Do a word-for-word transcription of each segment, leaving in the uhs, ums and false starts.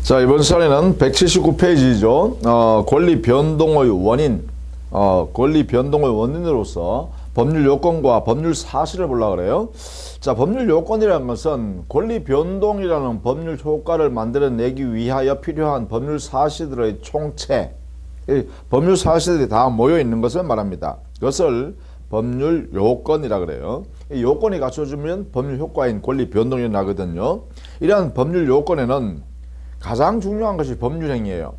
자, 이번 시간에는 백칠십구 페이지죠. 어, 권리 변동의 원인, 어, 권리 변동의 원인으로서 법률 요건과 법률 사실을 보려고 그래요. 자, 법률 요건이라는 것은 권리 변동이라는 법률 효과를 만들어내기 위하여 필요한 법률 사실들의 총체, 이 법률 사실들이 다 모여 있는 것을 말합니다. 그것을 법률 요건이라 그래요. 이 요건이 갖춰주면 법률 효과인 권리 변동이 나거든요. 이러한 법률 요건에는 가장 중요한 것이 법률행위예요.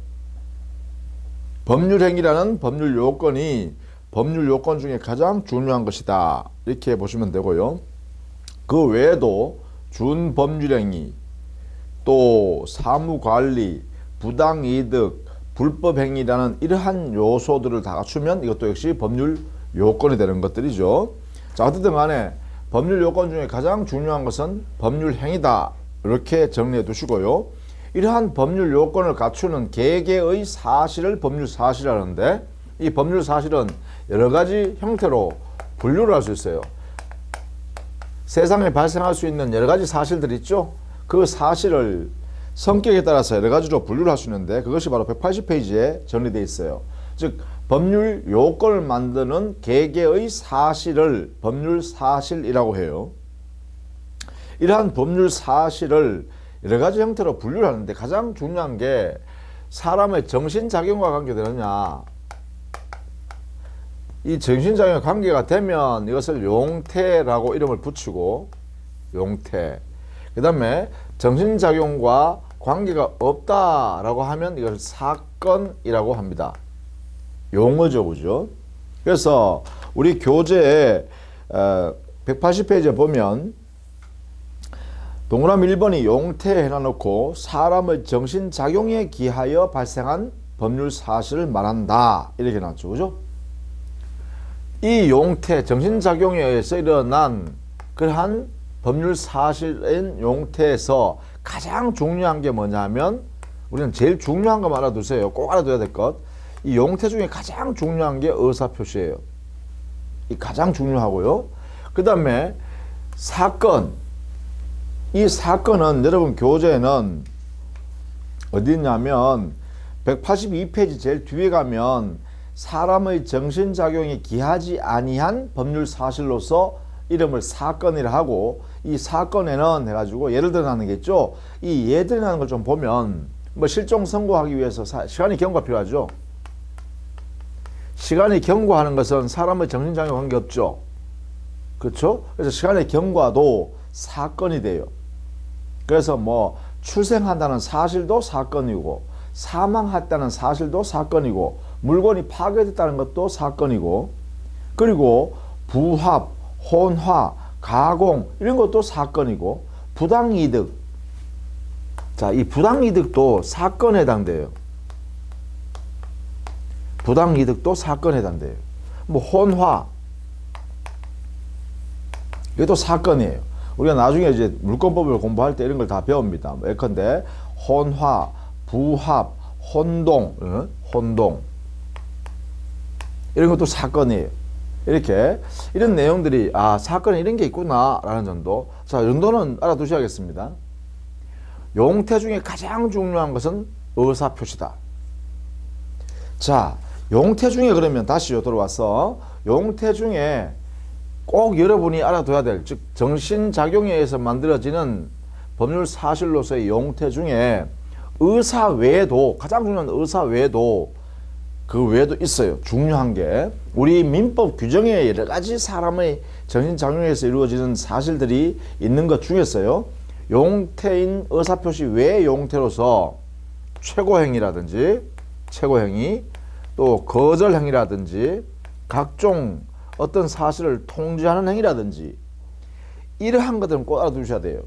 법률행위라는 법률 요건이 법률 요건 중에 가장 중요한 것이다. 이렇게 보시면 되고요. 그 외에도 준법률행위, 또 사무관리, 부당이득, 불법행위라는 이러한 요소들을 다 갖추면 이것도 역시 법률 요건이 되는 것들이죠. 자, 어쨌든 간에 법률 요건 중에 가장 중요한 것은 법률행위다. 이렇게 정리해 두시고요. 이러한 법률 요건을 갖추는 개개의 사실을 법률 사실이라는데, 이 법률 사실은 여러 가지 형태로 분류를 할 수 있어요. 세상에 발생할 수 있는 여러 가지 사실들 있죠. 그 사실을 성격에 따라서 여러 가지로 분류를 할 수 있는데, 그것이 바로 백팔십 페이지에 정리되어 있어요. 즉 법률 요건을 만드는 개개의 사실을 법률 사실이라고 해요. 이러한 법률 사실을 여러 가지 형태로 분류를 하는데, 가장 중요한 게 사람의 정신작용과 관계되느냐, 이 정신작용과 관계가 되면 이것을 용태라고 이름을 붙이고, 용태. 그 다음에 정신작용과 관계가 없다라고 하면 이걸 사건이라고 합니다. 용어죠, 그죠? 그래서 우리 교재에 백팔십 페이지에 보면 동그라미 일 번이 용태 해놔놓고 사람의 정신작용에 기하여 발생한 법률 사실을 말한다. 이렇게 해놨죠. 그죠? 이 용태, 정신작용에 의해서 일어난 그러한 법률 사실인 용태에서 가장 중요한 게 뭐냐면, 우리는 제일 중요한 거 알아두세요. 꼭 알아둬야 될 것. 이 용태 중에 가장 중요한 게 의사표시예요. 이 가장 중요하고요. 그 다음에 사건. 이 사건은 여러분 교재에는 어디 있냐면 백팔십이 페이지 제일 뒤에 가면 사람의 정신작용이 기하지 아니한 법률 사실로서 이름을 사건이라 하고, 이 사건에는 해가지고 예를 들어 나는 게 있죠. 이 예들이라는 걸 좀 보면 뭐 실종 선고하기 위해서 사, 시간이 경고가 필요하죠. 시간이 경고하는 것은 사람의 정신작용 관계없죠. 그렇죠? 그래서 시간의 경과도 사건이 돼요. 그래서 뭐 출생한다는 사실도 사건이고, 사망했다는 사실도 사건이고, 물건이 파괴됐다는 것도 사건이고, 그리고 부합, 혼화, 가공 이런 것도 사건이고, 부당이득. 자, 이 부당이득도 사건에 해당돼요. 부당이득도 사건에 해당돼요. 뭐 혼화, 이것도 사건이에요. 우리가 나중에 이제 물권법을 공부할 때 이런 걸 다 배웁니다. 예컨대 혼화, 부합, 혼동, 응? 혼동 이런 것도 사건이에요. 이렇게 이런 내용들이 아 사건에 이런 게 있구나 라는 정도. 자, 이 정도는 알아두셔야겠습니다. 용태 중에 가장 중요한 것은 의사표시다. 자, 용태 중에 그러면 다시요 들어와서 용태 중에 꼭 여러분이 알아둬야 될, 즉 정신작용에 의해서 만들어지는 법률 사실로서의 용태 중에 의사 외에도, 가장 중요한 의사 외에도 그 외에도 있어요. 중요한 게 우리 민법 규정에 여러 가지 사람의 정신작용에 의해서 이루어지는 사실들이 있는 것 중에서요, 용태인 의사표시 외의 용태로서 최고행위라든지 최고행위, 또 거절행위라든지 각종 어떤 사실을 통지하는 행위라든지 이러한 것들은 꼭 알아두셔야 돼요.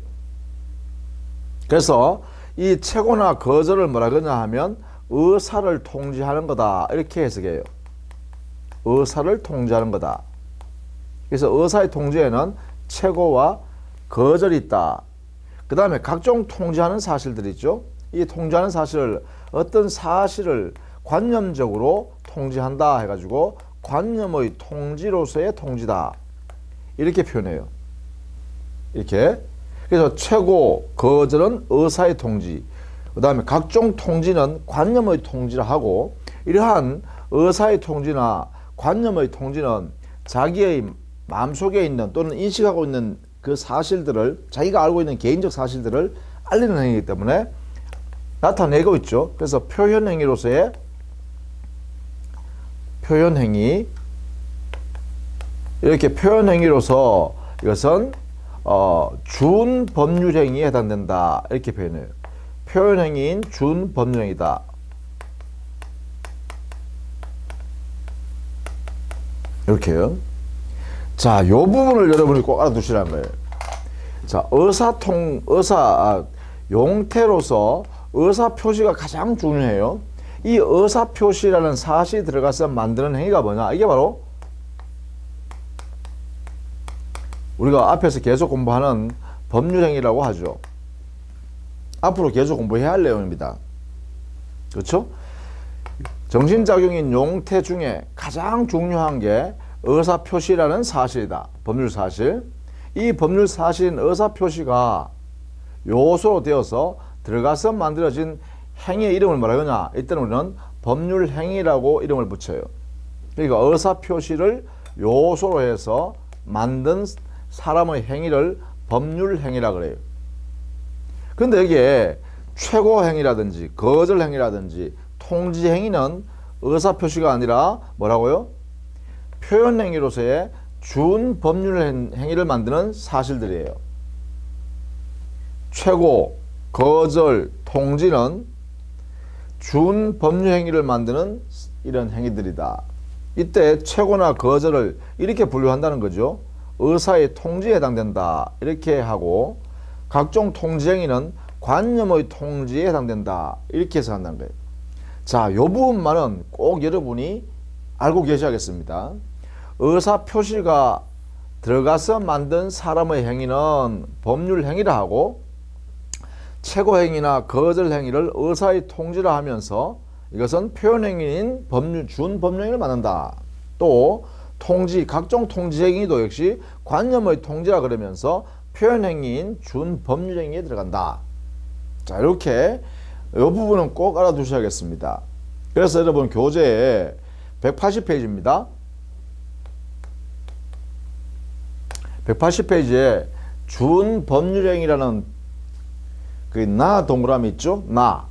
그래서 이 최고나 거절을 뭐라 그러냐 하면 의사를 통지하는 거다, 이렇게 해석해요. 의사를 통지하는 거다. 그래서 의사의 통지에는 최고와 거절이 있다. 그 다음에 각종 통지하는 사실들이 있죠. 이 통지하는 사실을, 어떤 사실을 관념적으로 통지한다 해가지고 관념의 통지로서의 통지다, 이렇게 표현해요. 이렇게. 그래서 최고, 거절은 의사의 통지, 그 다음에 각종 통지는 관념의 통지라 하고, 이러한 의사의 통지나 관념의 통지는 자기의 마음속에 있는 또는 인식하고 있는 그 사실들을, 자기가 알고 있는 개인적 사실들을 알리는 행위이기 때문에 나타내고 있죠. 그래서 표현행위로서의 표현행위, 이렇게 표현행위로서 이것은 어, 준법률행위에 해당된다, 이렇게 표현해요. 표현행위인 준법률행위다. 이렇게요. 자, 요 부분을 여러분이 꼭 알아두시라는 거예요. 자, 의사통, 의사, 아, 용태로서 의사표시가 가장 중요해요. 이 의사표시라는 사실이 들어가서 만드는 행위가 뭐냐? 이게 바로 우리가 앞에서 계속 공부하는 법률행위라고 하죠. 앞으로 계속 공부해야 할 내용입니다. 그렇죠? 정신작용인 용태 중에 가장 중요한 게 의사표시라는 사실이다. 법률사실. 이 법률사실인 의사표시가 요소로 되어서 들어가서 만들어진 행위의 이름을 뭐라 하냐? 이때는 우리는 법률행위라고 이름을 붙여요. 그러니까 의사표시를 요소로 해서 만든 사람의 행위를 법률행위라 그래요. 근데 여기에 최고행위라든지 거절행위라든지 통지행위는 의사표시가 아니라 뭐라고요? 표현행위로서의 준법률행위를 만드는 사실들이에요. 최고, 거절, 통지는 준법률행위를 만드는 이런 행위들이다. 이때 최고나 거절을 이렇게 분류한다는 거죠. 의사의 통지에 해당된다, 이렇게 하고, 각종 통지행위는 관념의 통지에 해당된다, 이렇게 해서 한다는 거예요. 자, 이 부분만은 꼭 여러분이 알고 계셔야겠습니다. 의사표시가 들어가서 만든 사람의 행위는 법률행위라 하고, 최고행위나 거절행위를 의사의 통지라 하면서 이것은 표현행위인 법률, 준법률행위를 만든다. 또 통지, 각종 통지행위도 역시 관념의 통지라 그러면서 표현행위인 준법률행위에 들어간다. 자, 이렇게 이 부분은 꼭 알아두셔야겠습니다. 그래서 여러분 교재에 백팔십 페이지입니다. 백팔십 페이지에 준법률행위라는 그 나 동그라미 있죠? 나.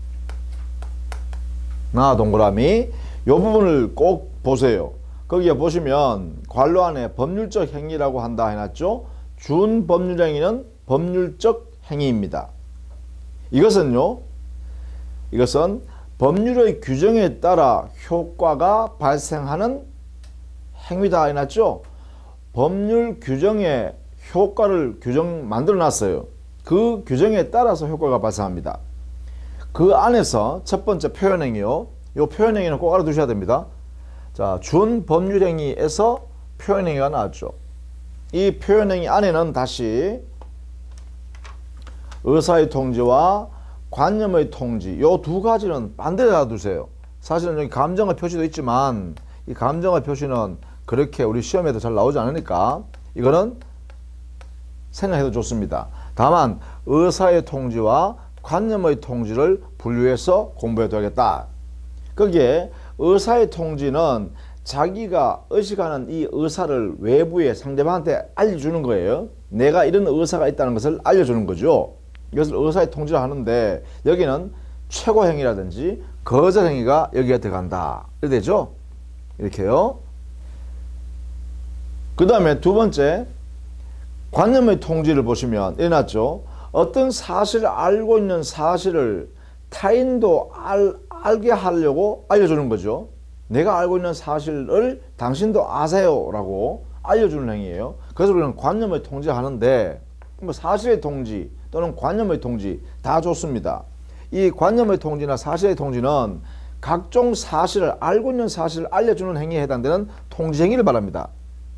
나 동그라미. 이 부분을 꼭 보세요. 거기에 보시면 괄호 안에 법률적 행위라고 한다 해놨죠? 준법률행위는 법률적 행위입니다. 이것은요, 이것은 법률의 규정에 따라 효과가 발생하는 행위다 해놨죠? 법률 규정에 효과를 규정 만들어 놨어요. 그 규정에 따라서 효과가 발생합니다. 그 안에서 첫 번째 표현행위요. 이 표현행위는 꼭 알아두셔야 됩니다. 자, 준법률행위에서 표현행위가 나왔죠. 이 표현행위 안에는 다시 의사의 통지와 관념의 통지, 이 두 가지는 반대로 놔두세요. 사실은 여기 감정의 표시도 있지만 이 감정의 표시는 그렇게 우리 시험에도 잘 나오지 않으니까 이거는 생각해도 좋습니다. 다만 의사의 통지와 관념의 통지를 분류해서 공부해둬야겠다. 거기에 의사의 통지는 자기가 의식하는 이 의사를 외부에 상대방한테 알려주는 거예요. 내가 이런 의사가 있다는 것을 알려주는 거죠. 이것을 의사의 통지를 하는데 여기는 최고행위라든지 거절행위가 여기에 들어간다. 이렇게 되죠? 이렇게요. 그 다음에 두 번째 관념의 통지를 보시면 일어났죠. 어떤 사실을 알고 있는 사실을 타인도 알, 알게 하려고 알려주는 거죠. 내가 알고 있는 사실을 당신도 아세요 라고 알려주는 행위예요. 그래서 우리는 관념의 통지를 하는데 뭐 사실의 통지 또는 관념의 통지 다 좋습니다. 이 관념의 통지나 사실의 통지는 각종 사실을 알고 있는 사실을 알려주는 행위에 해당되는 통지행위를 말합니다.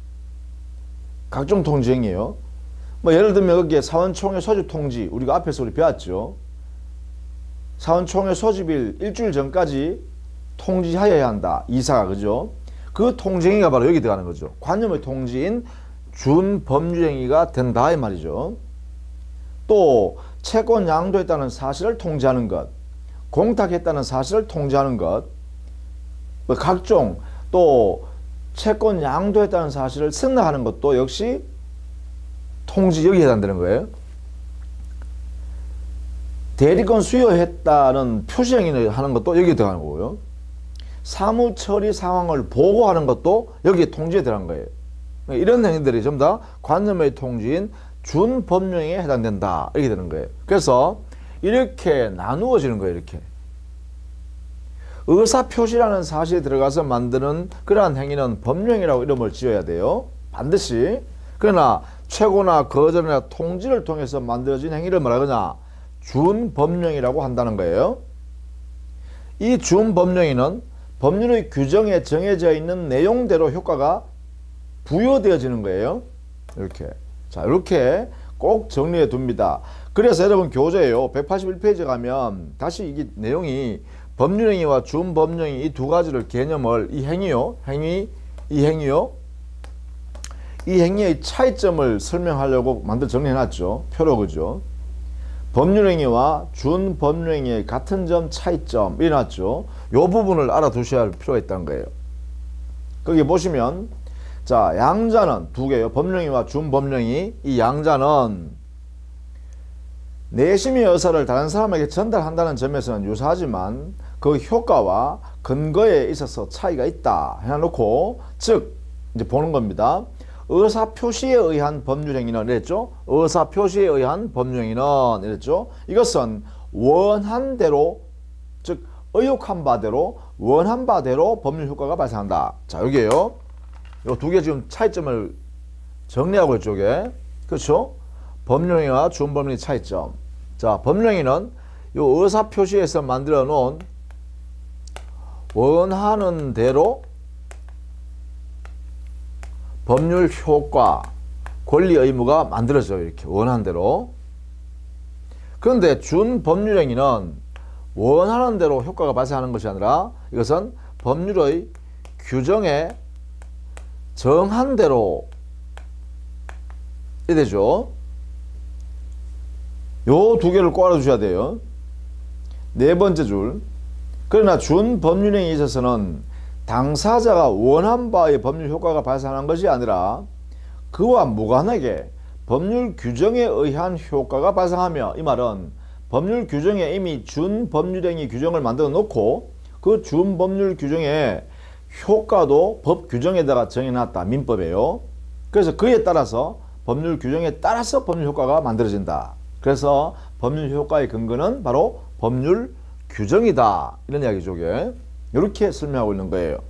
각종 통지행위예요. 뭐 예를 들면 여기에 사원총회 소집 통지 우리가 앞에서 우리 배웠죠. 사원총회 소집일 일주일 전까지 통지하여야 한다. 이사가 그죠? 그 통지행위가 바로 여기 들어가는 거죠. 관념의 통지인 준법률행위가 된다 이 말이죠. 또 채권 양도했다는 사실을 통지하는 것, 공탁했다는 사실을 통지하는 것, 뭐 각종 또 채권 양도했다는 사실을 승낙하는 것도 역시 통지 여기에 해당되는 거예요. 대리권 수여했다는 표시행위를 하는 것도 여기에 들어가는 거고요. 사무처리 상황을 보고하는 것도 여기에 통지에 들어간 거예요. 이런 행위들이 전부 다 관점의 통지인 준법령에 해당된다 이렇게 되는 거예요. 그래서 이렇게 나누어지는 거예요. 이렇게 의사표시라는 사실에 들어가서 만드는 그러한 행위는 법령이라고 이름을 지어야 돼요. 반드시. 그러나 최고나 거절이나 통지를 통해서 만들어진 행위를 뭐라 그러냐? 준법령이라고 한다는 거예요. 이 준법령에는 법률의 규정에 정해져 있는 내용대로 효과가 부여되어지는 거예요. 이렇게. 자, 이렇게 꼭 정리해 둡니다. 그래서 여러분 교재예요. 백팔십일 페이지 가면 다시 이게 내용이 법률행위와 준법령이 이 두 가지를 개념을 이 행위요. 행위, 이 행위요. 이 행위의 차이점을 설명하려고 만들 정리해 놨죠. 표로 그죠. 법률행위와 준법률행위의 같은 점, 차이점 이래 놨죠. 요 부분을 알아두셔야 할 필요가 있다는 거예요. 거기 보시면 자, 양자는 두 개요. 법령행위와 준법령행위. 이 양자는 내심의 의사를 다른 사람에게 전달한다는 점에서는 유사하지만 그 효과와 근거에 있어서 차이가 있다 해놓고, 즉 이제 보는 겁니다. 의사표시에 의한 법률행위는 이랬죠. 의사표시에 의한 법률행위는 이랬죠. 이것은 원한 대로, 즉 의혹한 바대로 원한 바대로 법률 효과가 발생한다. 자, 여기에요. 요 두 개 지금 차이점을 정리하고 이쪽에. 그렇죠? 법률행위와 준법령의 차이점. 자, 법률행위는 요 의사표시에서 만들어 놓은 원하는 대로 법률 효과, 권리 의무가 만들어져요. 이렇게 원하는 대로. 그런데 준법률행위는 원하는 대로 효과가 발생하는 것이 아니라 이것은 법률의 규정에 정한 대로 이 되죠. 요 두 개를 꼭 알아두셔야 돼요. 네 번째 줄. 그러나 준법률행위에 있어서는 당사자가 원한 바의 법률 효과가 발생하는 것이 아니라 그와 무관하게 법률 규정에 의한 효과가 발생하며, 이 말은 법률 규정에 이미 준법률행위 규정을 만들어 놓고 그 준법률 규정에 효과도 법 규정에다가 정해놨다. 민법에요. 그래서 그에 따라서 법률 규정에 따라서 법률 효과가 만들어진다. 그래서 법률 효과의 근거는 바로 법률 규정이다. 이런 이야기죠. 이게. 이렇게 설명하고 있는 거예요.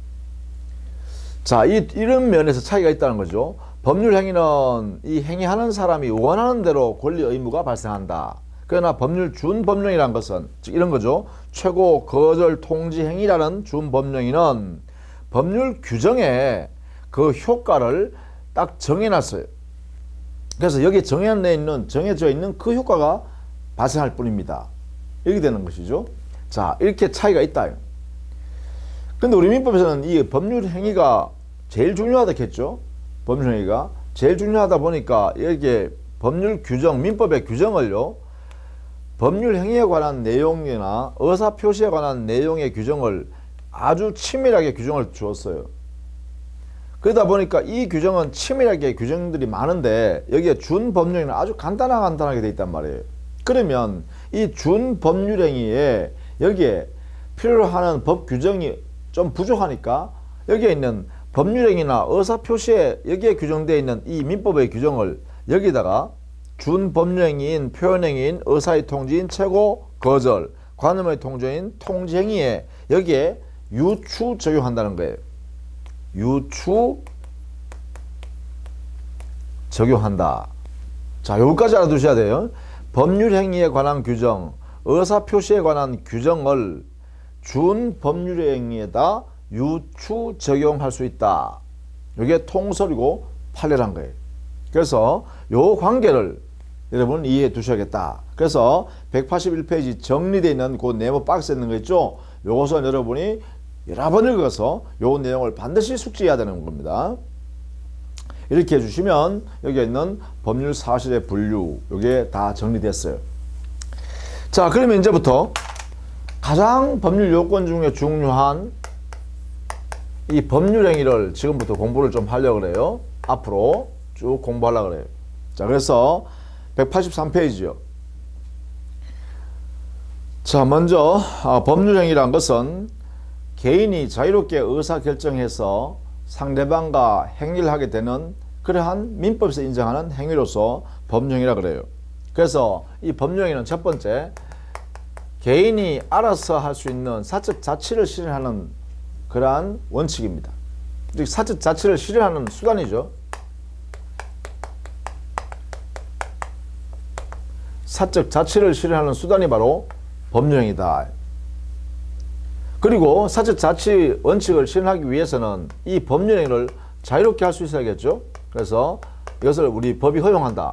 자, 이, 이런 면에서 차이가 있다는 거죠. 법률 행위는 이 행위하는 사람이 원하는 대로 권리 의무가 발생한다. 그러나 법률 준법령이라는 것은 즉 이런 거죠. 최고 거절 통지 행위라는 준법령에는 법률 규정에 그 효과를 딱 정해놨어요. 그래서 여기에 정해져 있는, 정해져 있는 그 효과가 발생할 뿐입니다. 이렇게 되는 것이죠. 자, 이렇게 차이가 있다. 근데 우리 민법에서는 이 법률 행위가 제일 중요하다 했죠. 법률 행위가 제일 중요하다 보니까 여기에 법률 규정, 민법의 규정을요, 법률 행위에 관한 내용이나 의사표시에 관한 내용의 규정을 아주 치밀하게 규정을 주었어요. 그러다 보니까 이 규정은 치밀하게 규정들이 많은데 여기에 준법률행위는 아주 간단하게 간단하게 돼 있단 말이에요. 그러면 이 준법률행위에 여기에 필요로 하는 법 규정이 좀 부족하니까 여기에 있는 법률행위나 의사표시에 여기에 규정되어 있는 이 민법의 규정을 여기다가 준법률행위인 표현행위인 의사의 통지인 최고 거절 관음의 통지인 통지행위에 여기에 유추 적용한다는 거예요. 유추 적용한다. 자, 여기까지 알아두셔야 돼요. 법률행위에 관한 규정, 의사표시에 관한 규정을 준법률행위에다 유추 적용할 수 있다. 이게 통설이고 판례란 거예요. 그래서 요 관계를 여러분 이해해 두셔야겠다. 그래서 백팔십일 페이지 정리되어 있는 그 네모 박스에 있는 거 있죠? 요것은 여러분이 여러 번 읽어서 요 내용을 반드시 숙지해야 되는 겁니다. 이렇게 해주시면 여기에 있는 법률 사실의 분류 이게 다 정리됐어요. 자, 그러면 이제부터 가장 법률 요건 중에 중요한 이 법률 행위를 지금부터 공부를 좀 하려고 그래요. 앞으로 쭉 공부하려고 그래요. 자, 그래서 백팔십삼 페이지요. 자, 먼저 아, 법률 행위란 것은 개인이 자유롭게 의사결정해서 상대방과 행위를 하게 되는 그러한 민법에서 인정하는 행위로서 법률행위라 그래요. 그래서 이 법률행위는 첫 번째, 개인이 알아서 할 수 있는 사적 자치를 실현하는 그러한 원칙입니다. 즉 사적 자치를 실현하는 수단이죠. 사적 자치를 실현하는 수단이 바로 법률행위다. 그리고 사적 자치 원칙을 실현하기 위해서는 이 법률행위를 자유롭게 할 수 있어야겠죠. 그래서 이것을 우리 법이 허용한다.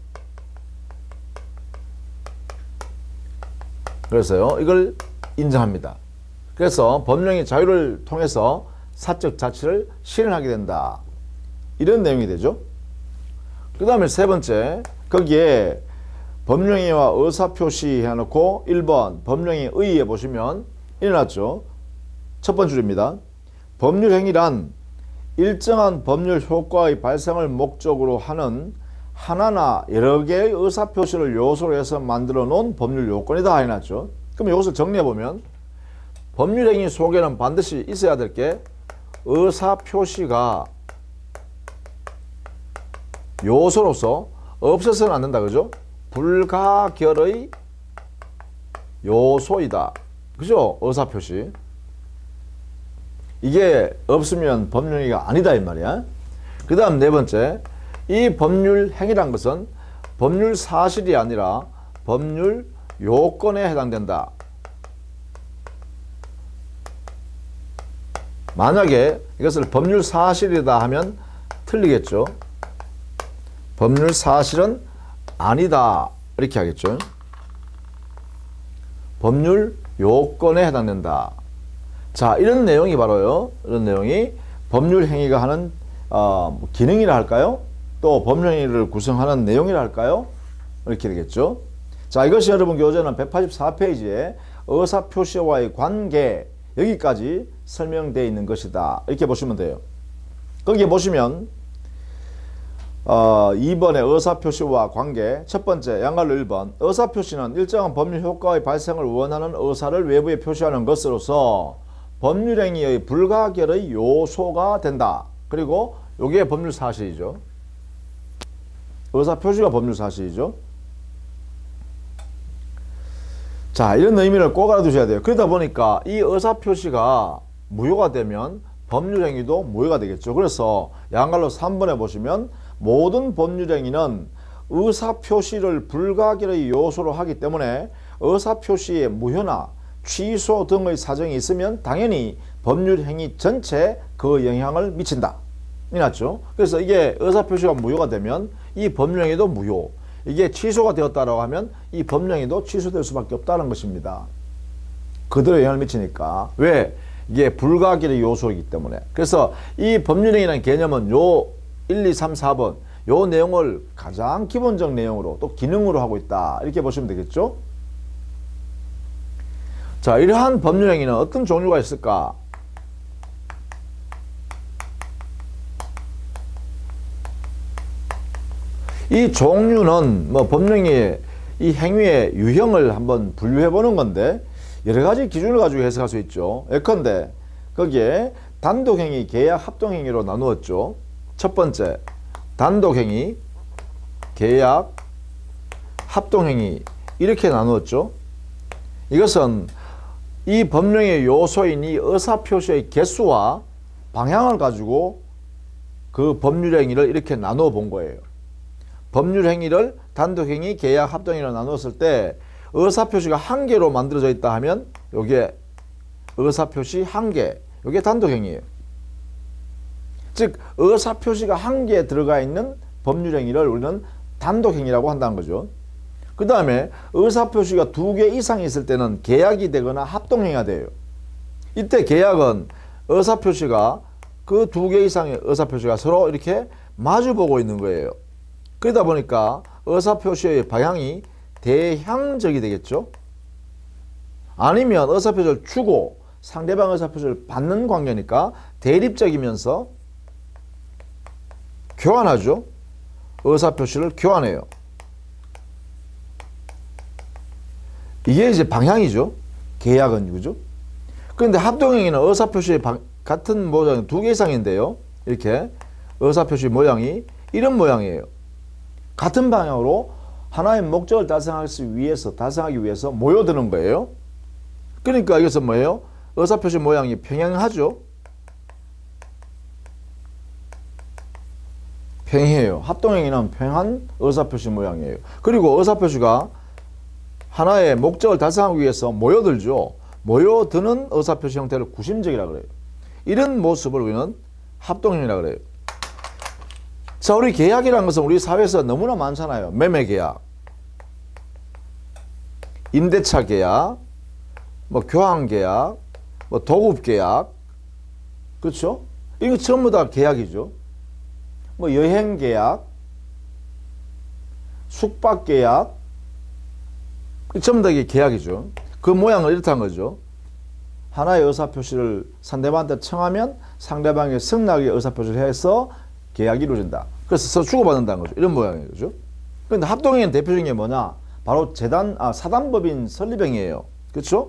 그래서요, 이걸 인정합니다. 그래서 법령의 자유를 통해서 사적 자치를 실현하게 된다. 이런 내용이 되죠. 그 다음에 세 번째, 거기에 법령의와 의사표시 해놓고 일 번 법령의 의의에 보시면 일어났죠. 첫 번째 줄입니다. 법률행위란 일정한 법률 효과의 발생을 목적으로 하는 하나나 여러 개의 의사표시를 요소로 해서 만들어 놓은 법률 요건이다 해놨죠. 그럼 이것을 정리해보면 법률행위 속에는 반드시 있어야 될 게 의사표시가 요소로서 없어서는 안 된다. 그죠? 불가결의 요소이다. 그죠? 의사표시. 이게 없으면 법률행위가 아니다 이 말이야. 그 다음 네 번째, 이 법률 행위란 것은 법률 사실이 아니라 법률 요건에 해당된다. 만약에 이것을 법률 사실이다 하면 틀리겠죠. 법률 사실은 아니다 이렇게 하겠죠. 법률 요건에 해당된다. 자, 이런 내용이 바로요. 이런 내용이 법률 행위가 하는 어, 기능이라 할까요? 또 법률 행위를 구성하는 내용이라 할까요? 이렇게 되겠죠. 자, 이것이 여러분 교재는 백팔십사 페이지에 의사표시와의 관계 여기까지 설명되어 있는 것이다. 이렇게 보시면 돼요. 거기에 보시면 어, 이 번에 의사표시와 관계, 첫 번째 양갈로 일 번 의사표시는 일정한 법률 효과의 발생을 원하는 의사를 외부에 표시하는 것으로서 법률행위의 불가결의 요소가 된다. 그리고 이게 법률 사실이죠. 의사표시가 법률 사실이죠. 자, 이런 의미를 꼭 알아두셔야 돼요. 그러다 보니까 이 의사표시가 무효가 되면 법률행위도 무효가 되겠죠. 그래서 양갈로 삼 번에 보시면 모든 법률행위는 의사표시를 불가결의 요소로 하기 때문에 의사표시의 무효나 취소 등의 사정이 있으면 당연히 법률행위 전체에 그 영향을 미친다. 이났죠. 그래서 이게 의사표시가 무효가 되면 이 법률행위도 무효. 이게 취소가 되었다라고 하면 이 법령에도 취소될 수밖에 없다는 것입니다. 그대로 영향을 미치니까. 왜? 이게 불가결의 요소이기 때문에. 그래서 이 법률행위라는 개념은 요 일, 이, 삼, 사 번 요 내용을 가장 기본적 내용으로 또 기능으로 하고 있다. 이렇게 보시면 되겠죠. 자, 이러한 법률행위는 어떤 종류가 있을까? 이 종류는 뭐 법령의 이 행위의 유형을 한번 분류해 보는 건데 여러 가지 기준을 가지고 해석할 수 있죠. 예컨대 거기에 단독행위, 계약, 합동행위로 나누었죠. 첫 번째 단독행위, 계약, 합동행위 이렇게 나누었죠. 이것은 이 법령의 요소인 이 의사표시의 개수와 방향을 가지고 그 법률행위를 이렇게 나누어 본 거예요. 법률행위를 단독행위, 계약, 합동행위로 나누었을 때 의사표시가 한 개로 만들어져 있다 하면 요게 의사표시 한 개, 요게 단독행위예요. 즉 의사표시가 한 개 들어가 있는 법률행위를 우리는 단독행위라고 한다는 거죠. 그 다음에 의사표시가 두 개 이상 있을 때는 계약이 되거나 합동행위가 돼요. 이때 계약은 의사표시가 그 두 개 이상의 의사표시가 서로 이렇게 마주보고 있는 거예요. 그러다 보니까 의사표시의 방향이 대향적이 되겠죠. 아니면 의사표시를 주고 상대방 의사표시를 받는 관계니까 대립적이면서 교환하죠. 의사표시를 교환해요. 이게 이제 방향이죠. 계약은 그죠? 그런데 합동행위는 의사표시의 방, 같은 모양 두 개 이상인데요. 이렇게 의사표시 모양이 이런 모양이에요. 같은 방향으로 하나의 목적을 달성하기 위해서 달성하기 위해서 모여드는 거예요. 그러니까 이것은 뭐예요? 의사표시 모양이 평행하죠. 평행해요. 합동행위는 평행한 의사표시 모양이에요. 그리고 의사표시가 하나의 목적을 달성하기 위해서 모여들죠. 모여드는 의사표시 형태를 구심적이라고 그래요. 이런 모습을 우리는 합동행위라고 그래요. 자, 우리 계약이라는 것은 우리 사회에서 너무나 많잖아요. 매매계약, 임대차 계약, 뭐 교환계약, 뭐 도급계약, 그렇죠? 이거 전부 다 계약이죠. 뭐 여행계약, 숙박계약, 전부 다 이게 계약이죠. 그 모양을 이렇다는 거죠. 하나의 의사표시를 상대방한테 청하면 상대방의 승낙의 의사표시를 해서 계약이 이루어진다. 그래서 서로 주고받는다는 거죠. 이런 모양이에요. 그죠? 그런데 합동행위는 대표적인 게 뭐냐? 바로 재단, 아, 사단법인 설립행위예요. 그렇죠?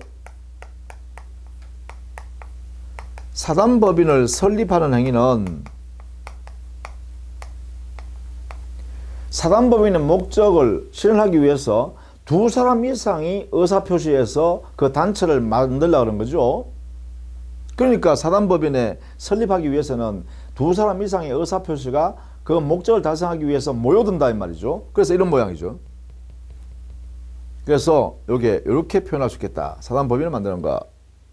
사단법인을 설립하는 행위는 사단법인의 목적을 실현하기 위해서 두 사람 이상이 의사표시해서 그 단체를 만들려고 하는 거죠. 그러니까 사단법인에 설립하기 위해서는 두 사람 이상의 의사표시가 그 목적을 달성하기 위해서 모여든다 이 말이죠. 그래서 이런 모양이죠. 그래서 요게 이렇게 표현할 수 있겠다. 사단법인을 만드는 거.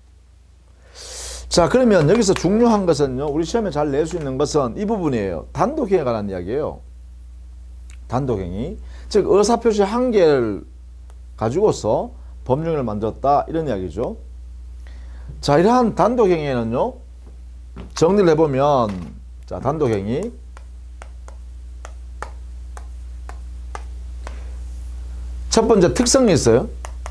자, 그러면 여기서 중요한 것은요, 우리 시험에 잘 낼 수 있는 것은 이 부분이에요. 단독행위에 관한 이야기예요. 단독행위. 즉 의사표시 한 개를 가지고서 법령을 만들었다 이런 이야기죠. 자, 이러한 단독행위에는요, 정리를 해보면, 자, 단독행위. 첫 번째 특성이 있어요.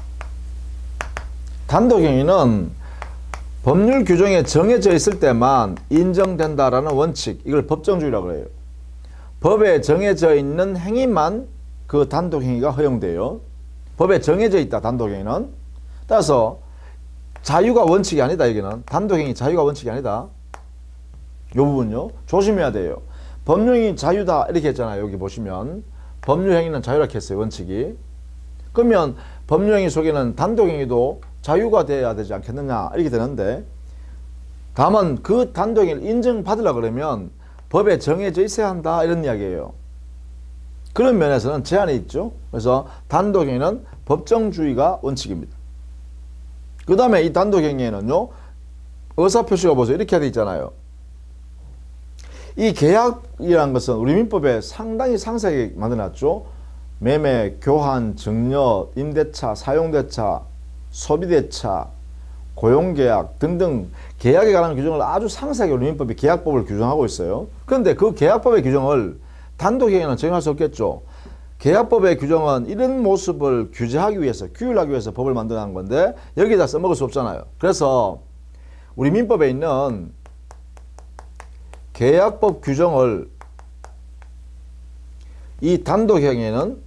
단독행위는 법률 규정에 정해져 있을 때만 인정된다라는 원칙, 이걸 법정주의라고 해요. 법에 정해져 있는 행위만 그 단독행위가 허용돼요. 법에 정해져 있다, 단독행위는. 따라서 자유가 원칙이 아니다, 여기는. 단독행위 자유가 원칙이 아니다. 이 부분요. 조심해야 돼요. 법령이 자유다, 이렇게 했잖아요. 여기 보시면. 법률행위는 자유라고 했어요, 원칙이. 그러면 법령행위 속에는 단독행위도 자유가 돼야 되지 않겠느냐, 이렇게 되는데, 다만 그 단독행위를 인정받으려고 그러면 법에 정해져 있어야 한다, 이런 이야기예요. 그런 면에서는 제한이 있죠. 그래서 단독행위는 법정주의가 원칙입니다. 그 다음에 이 단독행위에는요, 의사표시가 보세요. 이렇게 되어 있잖아요. 이 계약이라는 것은 우리 민법에 상당히 상세하게 만들어놨죠. 매매, 교환, 증여, 임대차, 사용대차, 소비대차, 고용계약 등등 계약에 관한 규정을 아주 상세하게 우리 민법이 계약법을 규정하고 있어요. 그런데 그 계약법의 규정을 단독행위는 적용할 수 없겠죠. 계약법의 규정은 이런 모습을 규제하기 위해서, 규율하기 위해서 법을 만드는 건데 여기다 써먹을 수 없잖아요. 그래서 우리 민법에 있는 계약법 규정을 이 단독행위에는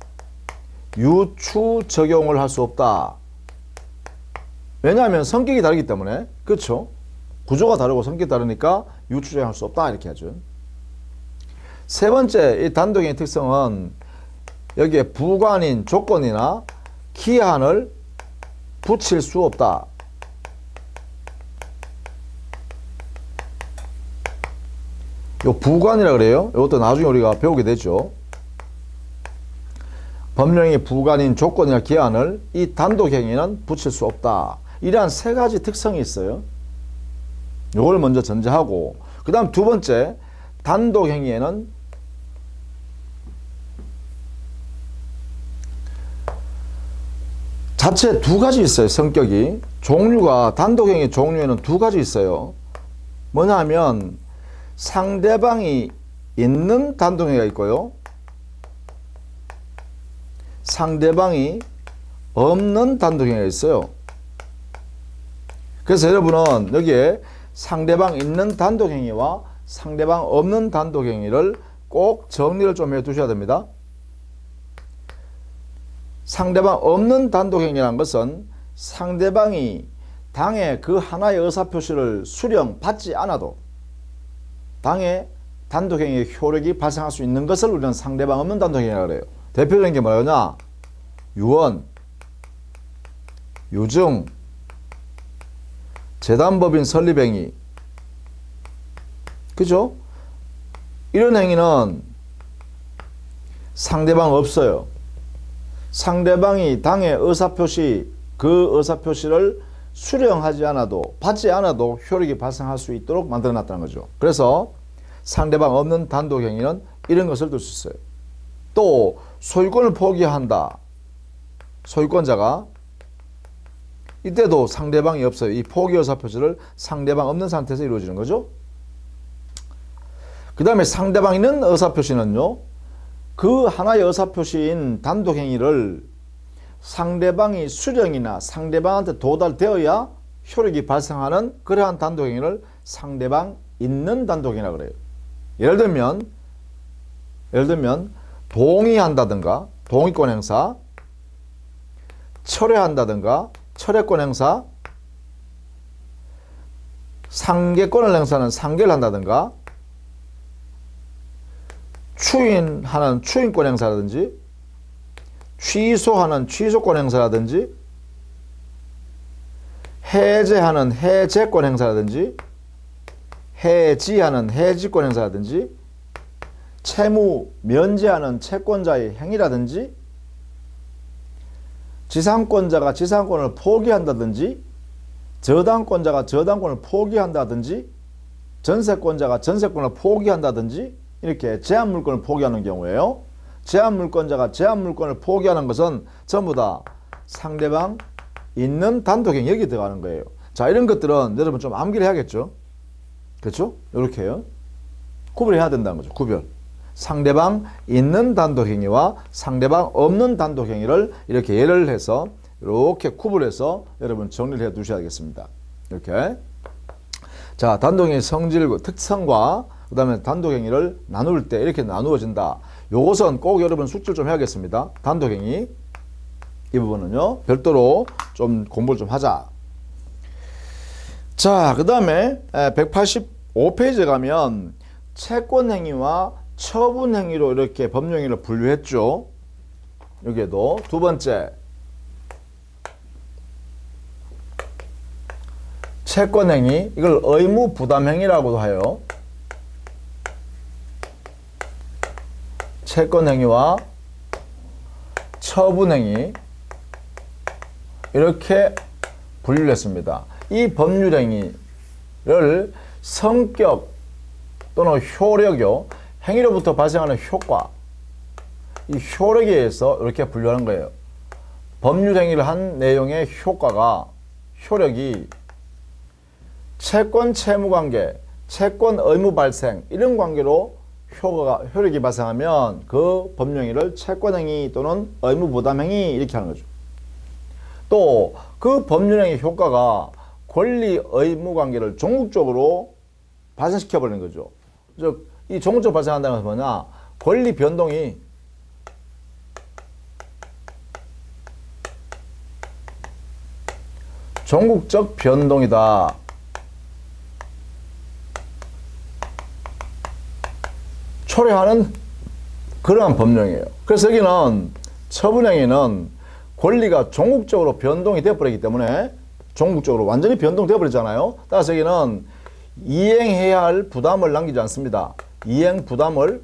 유추 적용을 할 수 없다. 왜냐하면 성격이 다르기 때문에. 그렇죠? 구조가 다르고 성격이 다르니까 유추 적용할 수 없다, 이렇게 하죠. 세 번째, 이 단독행위의 특성은 여기에 부관인 조건이나 기한을 붙일 수 없다. 요 부관이라 그래요. 이것도 나중에 우리가 배우게 되죠. 법령의 부관인 조건이나 기한을 이 단독행위는 붙일 수 없다. 이러한 세 가지 특성이 있어요. 요걸 먼저 전제하고, 그 다음 두 번째, 단독행위에는 자체 두 가지 있어요. 성격이. 종류가, 단독행위 종류에는 두 가지 있어요. 뭐냐 하면 상대방이 있는 단독행위가 있고요. 상대방이 없는 단독행위가 있어요. 그래서 여러분은 여기에 상대방 있는 단독행위와 상대방 없는 단독행위를 꼭 정리를 좀 해 두셔야 됩니다. 상대방 없는 단독행위라는 것은 상대방이 당의 그 하나의 의사표시를 수령받지 않아도 당의 단독행위의 효력이 발생할 수 있는 것을 우리는 상대방 없는 단독행위라고 그래요. 대표적인 게 뭐냐? 유언, 유증, 재단법인 설립행위, 그죠? 이런 행위는 상대방 없어요. 상대방이 당의 의사표시, 그 의사표시를 수령하지 않아도, 받지 않아도 효력이 발생할 수 있도록 만들어 놨다는 거죠. 그래서 상대방 없는 단독행위는 이런 것을 들 수 있어요. 또 소유권을 포기한다. 소유권자가 이때도 상대방이 없어요. 이 포기 의사표시를 상대방 없는 상태에서 이루어지는 거죠. 그 다음에 상대방 있는 의사표시는요, 그 하나의 의사표시인 단독행위를 상대방이 수령이나 상대방한테 도달되어야 효력이 발생하는 그러한 단독행위를 상대방 있는 단독행위라고 그래요. 예를 들면 예를 들면 동의한다든가 동의권 행사, 철회한다든가 철회권 행사, 상계권을 행사하는 상계를 한다든가, 추인하는 추인권 행사라든지, 취소하는 취소권 행사라든지, 해제하는 해제권 행사라든지, 해지하는 해지권 행사라든지, 채무 면제하는 채권자의 행위라든지, 지상권자가 지상권을 포기한다든지, 저당권자가 저당권을 포기한다든지, 전세권자가 전세권을 포기한다든지, 이렇게 제한물권을 포기하는 경우에요. 제한물권자가 제한물권을 포기하는 것은 전부 다 상대방 있는 단독행위 여기 들어가는 거예요. 자, 이런 것들은 여러분 좀 암기를 해야겠죠. 그렇죠? 이렇게요. 구별해야 된다는 거죠. 구별. 상대방 있는 단독행위와 상대방 없는 단독행위를 이렇게 예를 해서 이렇게 구분해서 여러분 정리를 해 두셔야겠습니다. 이렇게. 자, 단독행위 성질, 특성과 그 다음에 단독행위를 나눌 때 이렇게 나누어진다. 요것은 꼭 여러분 숙지를 좀 해야겠습니다. 단독행위 이 부분은요 별도로 좀 공부를 좀 하자. 자, 그 다음에 백팔십오 페이지에 가면 채권행위와 처분행위로 이렇게 법령행위를 분류했죠. 여기에도 두 번째 채권행위, 이걸 의무부담행위라고도 해요. 채권행위와 처분행위 이렇게 분류를 했습니다. 이 법률행위를 성격 또는 효력요, 행위로부터 발생하는 효과, 이 효력에 의해서 이렇게 분류하는 거예요. 법률행위를 한 내용의 효과가, 효력이 채권 채무관계, 채권 의무 발생 이런 관계로 효과가, 효력이 발생하면 그 법령행위를 채권행위 또는 의무부담행위 이렇게 하는 거죠. 또 그 법률행위 효과가 권리 의무 관계를 종국적으로 발생시켜 버리는 거죠. 즉, 이 종국적으로 발생한다는 것은 뭐냐? 권리 변동이 종국적 변동이다. 초래하는 그러한 법령이에요. 그래서 여기는 처분행위는 권리가 종국적으로 변동이 되어버리기 때문에, 종국적으로 완전히 변동되어 버리잖아요. 따라서 여기는 이행해야 할 부담을 남기지 않습니다. 이행 부담을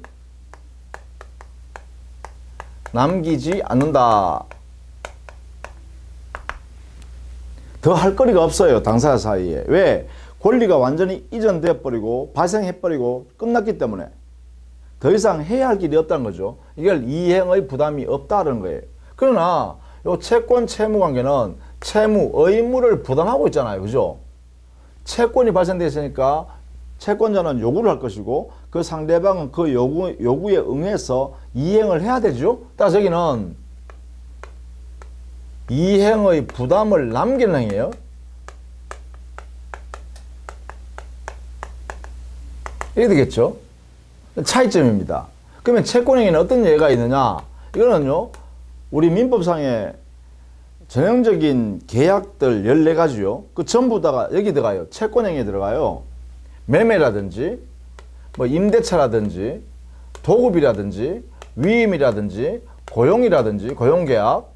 남기지 않는다. 더 할 거리가 없어요. 당사자 사이에. 왜? 권리가 완전히 이전되어 버리고 발생해 버리고 끝났기 때문에 더 이상 해야 할 길이 없다는 거죠. 이걸 이행의 부담이 없다는 거예요. 그러나 요 채권 채무 관계는 채무 의무를 부담하고 있잖아요. 그죠? 채권이 발생되어 있으니까 채권자는 요구를 할 것이고, 그 상대방은 그 요구, 요구에 응해서 이행을 해야 되죠. 따라서 여기는 이행의 부담을 남기는 행위예요. 이게 되겠죠. 차이점입니다. 그러면 채권행위는 어떤 예가 있느냐? 이거는요, 우리 민법상에 전형적인 계약들 열네 가지요. 그 전부 다가 여기 들어가요. 채권행위에 들어가요. 매매라든지, 뭐 임대차라든지, 도급이라든지, 위임이라든지, 고용이라든지, 고용계약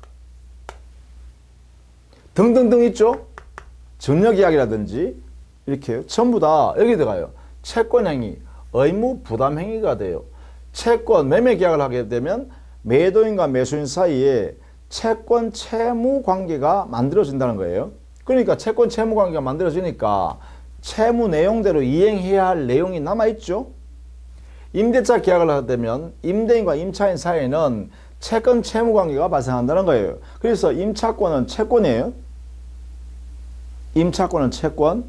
등등등 있죠. 증여계약이라든지 이렇게 전부 다 여기 들어가요. 채권행위, 의무부담행위가 돼요. 채권, 매매계약을 하게 되면 매도인과 매수인 사이에 채권 채무 관계가 만들어진다는 거예요. 그러니까 채권 채무 관계가 만들어지니까 채무 내용대로 이행해야 할 내용이 남아있죠. 임대차 계약을 하게 되면 임대인과 임차인 사이에는 채권 채무 관계가 발생한다는 거예요. 그래서 임차권은 채권이에요. 임차권은 채권.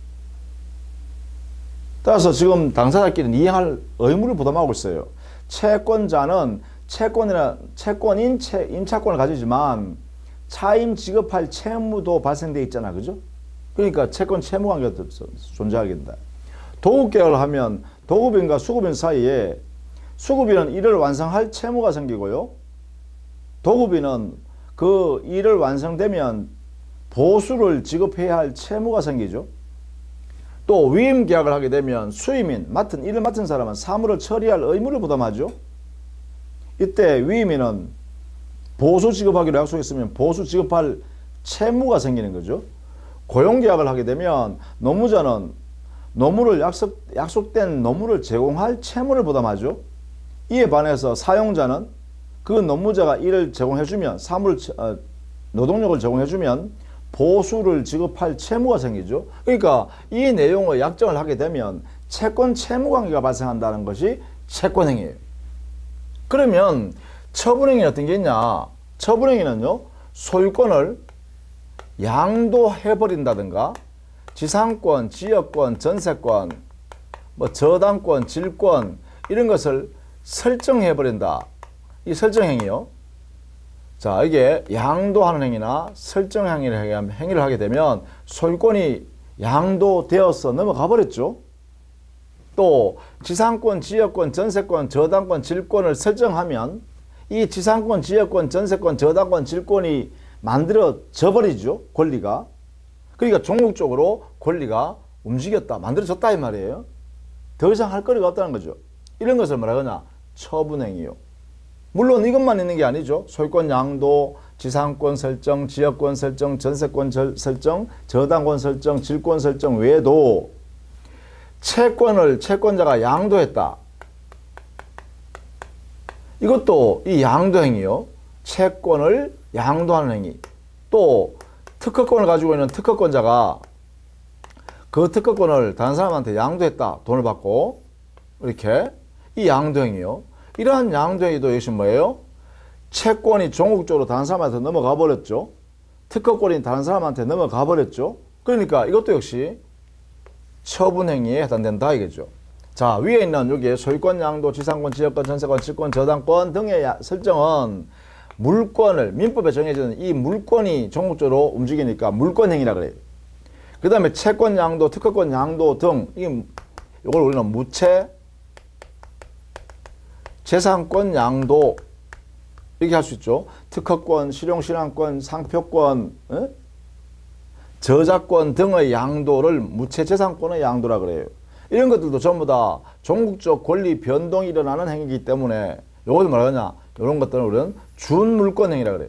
따라서 지금 당사자끼리는 이행할 의무를 부담하고 있어요. 채권자는 채권이나 채권인 채, 임차권을 가지지만 차임 지급할 채무도 발생돼 있잖아, 그죠? 그러니까 채권 채무 관계가 존재하게 된다. 도급 계약을 하면 도급인과 수급인 사이에 수급인은 일을 완성할 채무가 생기고요. 도급인은 그 일을 완성되면 보수를 지급해야 할 채무가 생기죠. 또 위임 계약을 하게 되면 수임인, 맡은 일을 맡은 사람은 사무를 처리할 의무를 부담하죠. 이때 위임인은 보수 지급하기로 약속했으면 보수 지급할 채무가 생기는 거죠. 고용 계약을 하게 되면 노무자는 노무를 약속, 약속된 노무를 제공할 채무를 부담하죠. 이에 반해서 사용자는 그 노무자가 일을 제공해주면 사무를 어, 노동력을 제공해주면 보수를 지급할 채무가 생기죠. 그러니까 이 내용의 약정을 하게 되면 채권 채무 관계가 발생한다는 것이 채권행위예요. 그러면 처분행위는 어떤 게 있냐? 처분행위는요, 소유권을 양도해버린다든가 지상권, 지역권, 전세권, 뭐 저당권, 질권 이런 것을 설정해버린다. 이 설정행위요. 자, 이게 양도하는 행위나 설정 행위를, 행위를 하게 되면 소유권이 양도되어서 넘어가 버렸죠. 또 지상권, 지역권, 전세권, 저당권, 질권을 설정하면 이 지상권, 지역권, 전세권, 저당권, 질권이 만들어져 버리죠. 권리가. 그러니까 종국적으로 권리가 움직였다, 만들어졌다 이 말이에요. 더 이상 할 거리가 없다는 거죠. 이런 것을 뭐라 하냐? 처분행위요. 물론 이것만 있는 게 아니죠. 소유권 양도, 지상권 설정, 지역권 설정, 전세권 설정, 저당권 설정, 질권 설정 외에도 채권을 채권자가 양도했다. 이것도 이 양도행위요. 채권을 양도하는 행위. 또 특허권을 가지고 있는 특허권자가 그 특허권을 다른 사람한테 양도했다. 돈을 받고 이렇게 이 양도행위요. 이러한 양도행위도 역시 뭐예요? 채권이 종국적으로 다른 사람한테 넘어가 버렸죠. 특허권이 다른 사람한테 넘어가 버렸죠. 그러니까 이것도 역시 처분행위에 해당된다 이거죠. 자, 위에 있는 여기 소유권, 양도, 지상권, 지역권, 전세권, 질권, 저당권 등의 설정은 물권을, 민법에 정해진 이 물권이 종국적으로 움직이니까 물권행위라 그래요. 그 다음에 채권 양도, 특허권 양도 등 이걸 우리는 무채 재산권 양도 이렇게 할 수 있죠. 특허권, 실용신앙권, 상표권, 에? 저작권 등의 양도를 무채재산권의 양도라 그래요. 이런 것들도 전부 다 종국적 권리 변동이 일어나는 행위이기 때문에 이것을 뭐라 하냐? 이런 것들은 우리는 준물권 행위라 그래요.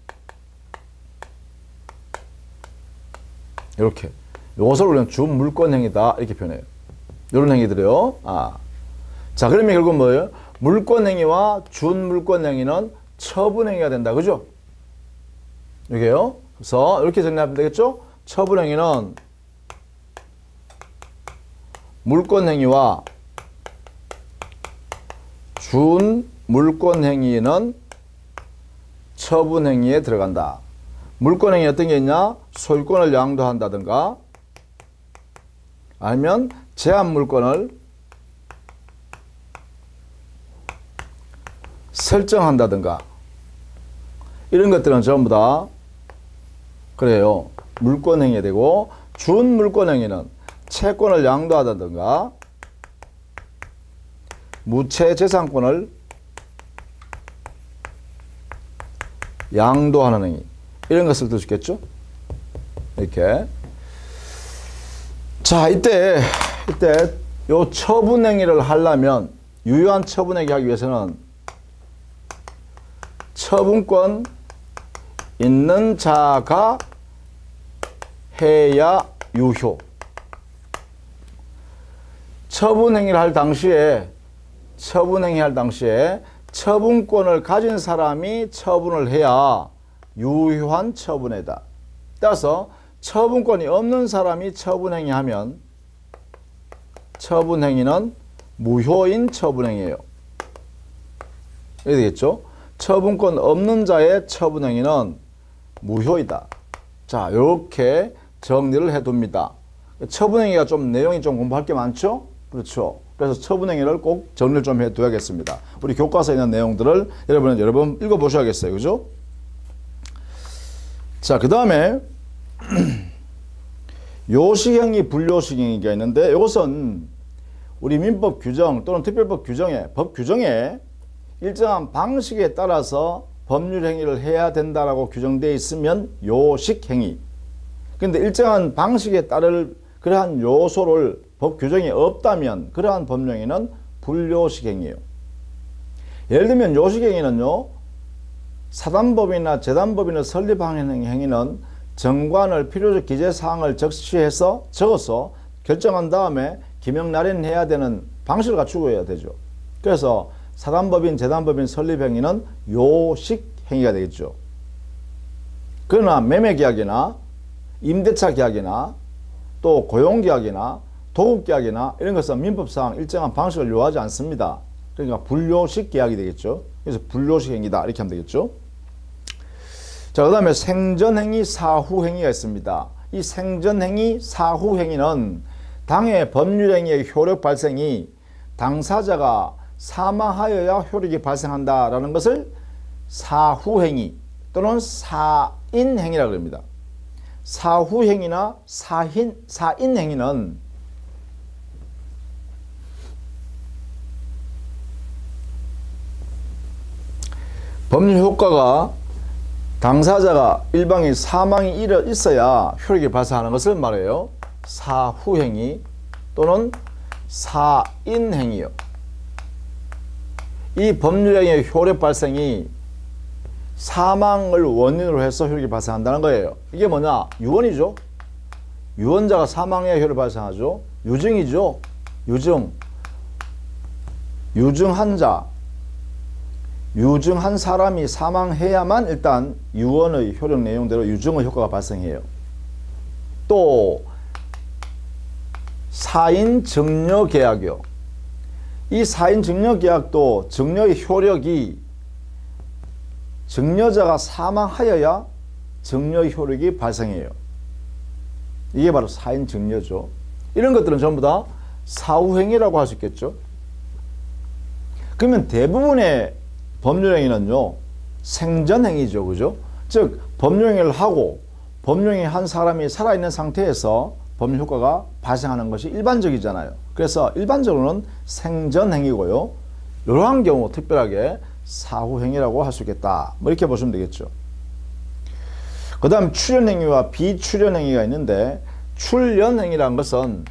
이렇게. 이것을 우리는 준물권 행위다 이렇게 표현해요. 이런 행위들이요. 아. 자, 그러면 결국 뭐예요? 물권 행위와 준물권 행위는 처분 행위가 된다. 그죠? 이게요. 그래서 이렇게 정리하면 되겠죠? 처분 행위는 물권 행위와 준물권 행위는 처분 행위에 들어간다. 물권 행위 어떤 게 있냐? 소유권을 양도한다든가 아니면 제한 물권을 설정한다든가 이런 것들은 전부 다 그래요. 물권행위가 되고, 준물권행위는 채권을 양도하다든가 무채재산권을 양도하는 행위, 이런 것을 들 수 있겠죠. 이렇게. 자, 이때 이때 요 처분행위를 하려면, 유효한 처분행위 하기 위해서는 처분권 있는 자가 해야 유효. 처분행위를 할 당시에 처분행위 할 당시에 처분권을 가진 사람이 처분을 해야 유효한 처분이다. 따라서 처분권이 없는 사람이 처분행위 하면 처분행위는 무효인 처분행위예요. 이렇게 되겠죠? 처분권 없는 자의 처분행위는 무효이다. 자, 이렇게 정리를 해둡니다. 처분행위가 좀 내용이 좀 공부할 게 많죠? 그렇죠. 그래서 처분행위를 꼭 정리를 좀 해둬야겠습니다. 우리 교과서에 있는 내용들을 여러분은 여러 번 읽어보셔야겠어요. 그죠? 자, 그 다음에 요식행위, 불요식행위가 있는데, 이것은 우리 민법 규정 또는 특별법 규정에, 법 규정에 일정한 방식에 따라서 법률 행위를 해야 된다라고 규정되어 있으면 요식행위. 근데 일정한 방식에 따를 그러한 요소를 법 규정이 없다면 그러한 법령행위는 불요식행위예요. 예를 들면 요식행위는요, 사단법이나 재단법인을 설립하는 행위는 정관을 필요적 기재사항을 적시해서 적어서 결정한 다음에 기명 날인해야 되는 방식을 갖추고 해야 되죠. 그래서 사단법인, 재단법인 설립행위는 요식행위가 되겠죠. 그러나 매매계약이나 임대차 계약이나 또 고용계약이나 도급계약이나 이런 것은 민법상 일정한 방식을 요하지 않습니다. 그러니까 불요식 계약이 되겠죠. 그래서 불요식 행위다 이렇게 하면 되겠죠. 자, 그 다음에 생전행위, 사후행위가 있습니다. 이 생전행위, 사후행위는 당해 법률행위의 효력 발생이 당사자가 사망하여야 효력이 발생한다라는 것을 사후행위 또는 사인행위라고 합니다. 사후행위나 사인, 사인행위는 법률 효과가 당사자가 일방이 사망이 일어 있어야 효력이 발생하는 것을 말해요. 사후행위 또는 사인행위요. 이 법률행위의 효력 발생이 사망을 원인으로 해서 효력이 발생한다는 거예요. 이게 뭐냐? 유언이죠. 유언자가 사망해야 효력이 발생하죠. 유증이죠. 유증. 유증한 자. 유증한 사람이 사망해야만 일단 유언의 효력 내용대로 유증의 효과가 발생해요. 또 사인 증여 계약이요. 이 사인 증여 계약도 증여의 효력이 증여자가 사망하여야 증여의 효력이 발생해요. 이게 바로 사인 증여죠. 이런 것들은 전부 다 사후행위라고 할 수 있겠죠. 그러면 대부분의 법률행위는요, 생전행위죠. 그죠? 즉, 법률행위를 하고 법률행위 한 사람이 살아있는 상태에서 법률 효과가 발생하는 것이 일반적이잖아요. 그래서 일반적으로는 생전행위고요. 이러한 경우 특별하게 사후행위라고 할 수 있겠다. 뭐 이렇게 보시면 되겠죠. 그 다음 출연행위와 비출연행위가 있는데, 출연행위라는 것은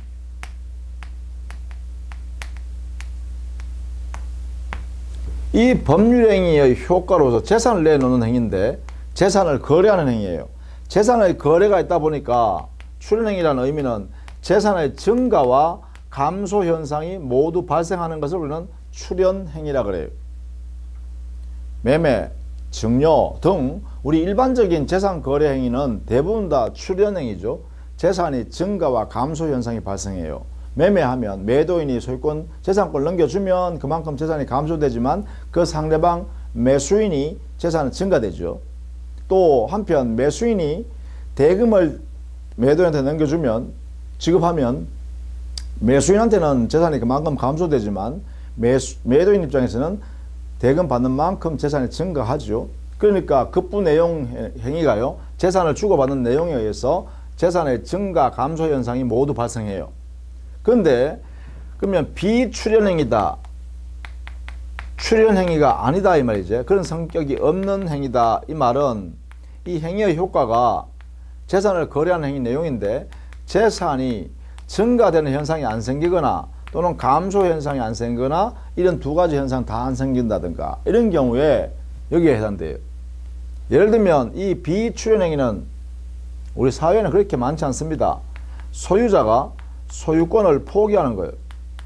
이 법률행위의 효과로서 재산을 내놓는 행위인데 재산을 거래하는 행위예요. 재산의 거래가 있다 보니까 출연행위라는 의미는 재산의 증가와 감소 현상이 모두 발생하는 것을 우리는 출연행위라 그래요. 매매, 증여 등 우리 일반적인 재산 거래 행위는 대부분 다 출연행위죠. 재산이 증가와 감소 현상이 발생해요. 매매하면 매도인이 소유권 재산권을 넘겨주면 그만큼 재산이 감소되지만 그 상대방 매수인이 재산은 증가되죠. 또 한편 매수인이 대금을 매도인한테 넘겨주면 지급하면 매수인한테는 재산이 그만큼 감소되지만 매수, 매도인 입장에서는 대금 받는 만큼 재산이 증가하죠. 그러니까 급부 내용 행위가요, 재산을 주고받는 내용에 의해서 재산의 증가 감소 현상이 모두 발생해요. 그런데 그러면 비출연행위다, 출연행위가 아니다 이 말이죠. 그런 성격이 없는 행위다 이 말은 이 행위의 효과가 재산을 거래하는 행위 내용인데 재산이 증가되는 현상이 안 생기거나 또는 감소 현상이 안 생기거나 이런 두 가지 현상 다 안 생긴다든가 이런 경우에 여기에 해당돼요. 예를 들면 이 비출연행위는 우리 사회에는 그렇게 많지 않습니다. 소유자가 소유권을 포기하는 거예요.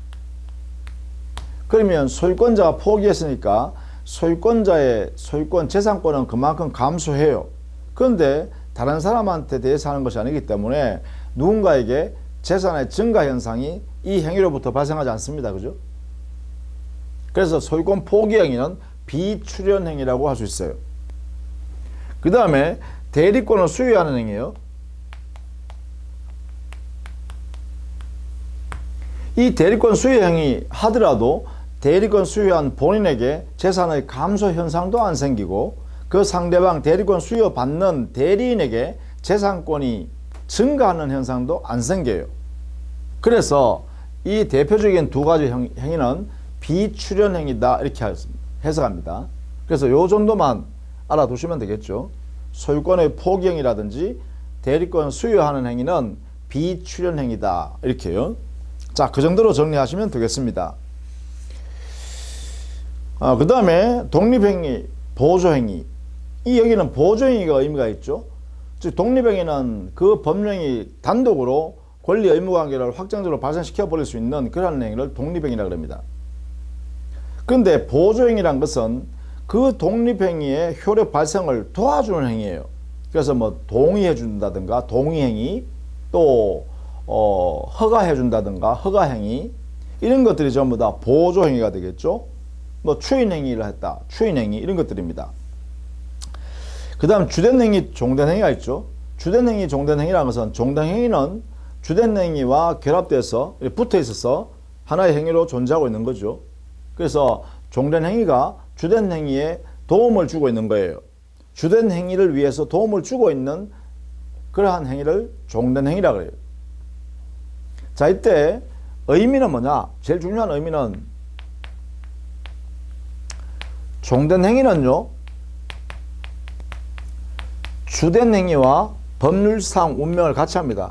그러면 소유권자가 포기했으니까 소유권자의 소유권 재산권은 그만큼 감소해요. 그런데 다른 사람한테 대해서 하는 것이 아니기 때문에 누군가에게 재산의 증가 현상이 이 행위로부터 발생하지 않습니다. 그죠? 그래서 소유권 포기 행위는 비출연 행위라고 할 수 있어요. 그 다음에 대리권을 수여하는 행위예요. 이 대리권 수여 행위 하더라도 대리권 수여한 본인에게 재산의 감소 현상도 안 생기고 그 상대방 대리권 수여 받는 대리인에게 재산권이 증가하는 현상도 안 생겨요. 그래서 이 대표적인 두 가지 행위는 비출연 행위다 이렇게 해석합니다. 그래서 요 정도만 알아두시면 되겠죠. 소유권의 포기 행위라든지 대리권 수여하는 행위는 비출연 행위다 이렇게요. 자, 그 정도로 정리하시면 되겠습니다. 아, 그 다음에 독립행위, 보조행위. 이 여기는 보조행위가 의미가 있죠. 즉 독립행위는 그 법령이 단독으로 권리 의무 관계를 확정적으로 발생시켜 버릴 수 있는 그러한 행위를 독립행위라고 합니다. 그런데 보조행위란 것은 그 독립행위의 효력 발생을 도와주는 행위예요. 그래서 뭐 동의해 준다든가 동의행위, 또 어, 허가해 준다든가 허가행위, 이런 것들이 전부 다 보조행위가 되겠죠. 뭐 추인행위를 했다, 추인행위 이런 것들입니다. 그 다음 주된행위, 종된행위가 있죠. 주된행위, 종된행위라는 것은 종된행위는 주된행위와 결합돼서 붙어 있어서 하나의 행위로 존재하고 있는 거죠. 그래서 종된행위가 주된행위에 도움을 주고 있는 거예요. 주된행위를 위해서 도움을 주고 있는 그러한 행위를 종된행위라고 해요. 자, 이때 의미는 뭐냐? 제일 중요한 의미는 종된행위는요, 주된행위와 법률상 운명을 같이 합니다.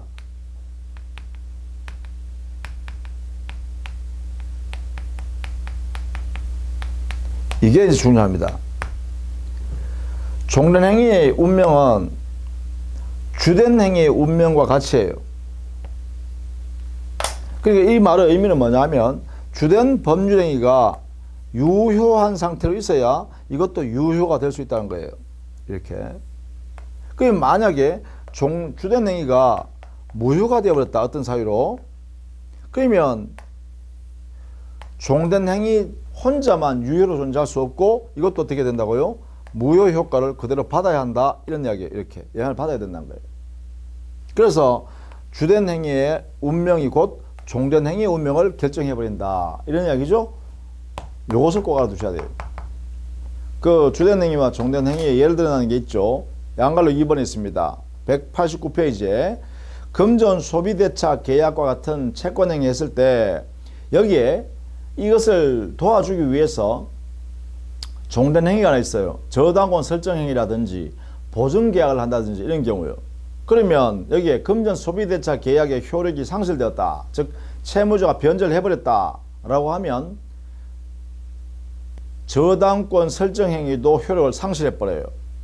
이게 이제 중요합니다. 종된행위의 운명은 주된행위의 운명과 같이 해요. 그러니까 이 말의 의미는 뭐냐면 주된 법률행위가 유효한 상태로 있어야 이것도 유효가 될 수 있다는 거예요. 이렇게. 그럼 만약에 종, 주된 행위가 무효가 되어버렸다. 어떤 사유로. 그러면 종된 행위 혼자만 유효로 존재할 수 없고 이것도 어떻게 된다고요? 무효 효과를 그대로 받아야 한다. 이런 이야기예요. 이렇게. 영향을 받아야 된다는 거예요. 그래서 주된 행위의 운명이 곧 종된 행위의 운명을 결정해버린다. 이런 이야기죠. 요것을 꼭 알아두셔야 돼요. 그 주된 행위와 종된 행위에 예를 들어가는 게 있죠. 양갈로 이 번에 있습니다. 백팔십구 페이지에 금전 소비대차 계약과 같은 채권행위 했을 때 여기에 이것을 도와주기 위해서 종된 행위가 하나 있어요. 저당권 설정행위라든지 보증계약을 한다든지 이런 경우요. 그러면 여기에 금전 소비대차 계약의 효력이 상실되었다. 즉 채무자가 변제를 해버렸다 라고 하면 저당권 설정행위도 효력을 상실해버려요.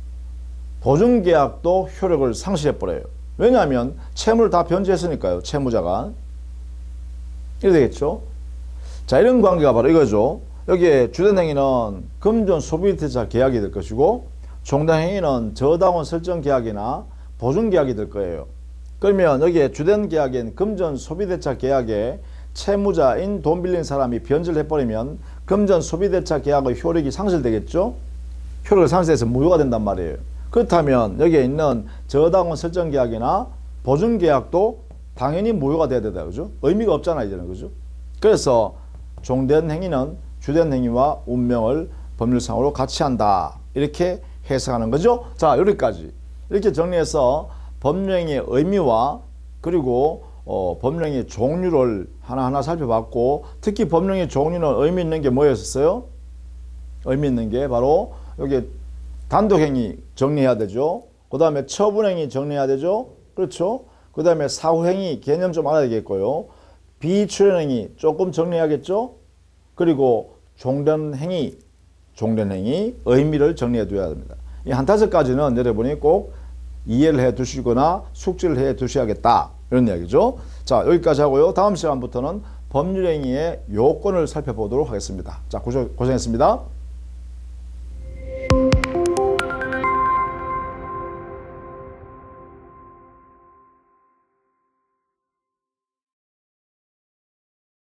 보증계약도 효력을 상실해버려요. 왜냐하면 채무를 다 변제했으니까요. 채무자가. 이래 되겠죠. 자, 이런 관계가 바로 이거죠. 여기에 주된행위는 금전 소비대차 계약이 될 것이고 종단행위는 저당권 설정 계약이나 보증계약이 될 거예요. 그러면 여기에 주된 계약인 금전 소비대차 계약에 채무자인 돈 빌린 사람이 변제를 해버리면 금전 소비대차 계약의 효력이 상실되겠죠. 효력을 상실해서 무효가 된단 말이에요. 그렇다면 여기에 있는 저당권 설정 계약이나 보증 계약도 당연히 무효가 돼야 된다. 그죠? 의미가 없잖아, 이제는. 그죠? 그래서 종된 행위는 주된 행위와 운명을 법률상으로 같이 한다. 이렇게 해석하는 거죠. 자, 여기까지. 이렇게 정리해서 법령의 의미와 그리고 어, 법령의 종류를 하나하나 살펴봤고, 특히 법령의 종류는 의미 있는 게 뭐였었어요? 의미 있는 게 바로 여기 단독행위 정리해야 되죠. 그 다음에 처분행위 정리해야 되죠. 그렇죠. 그 다음에 사후행위 개념 좀 알아야 되겠고요. 비출현행위 조금 정리해야겠죠. 그리고 종전행위, 종전행위 의미를 정리해 둬야 됩니다. 이 한 다섯 가지는 여러분이 꼭 이해를 해 두시거나 숙지를 해 두셔야겠다. 이런 이야기죠. 자, 여기까지 하고요. 다음 시간부터는 법률행위의 요건을 살펴보도록 하겠습니다. 자, 고생했습니다.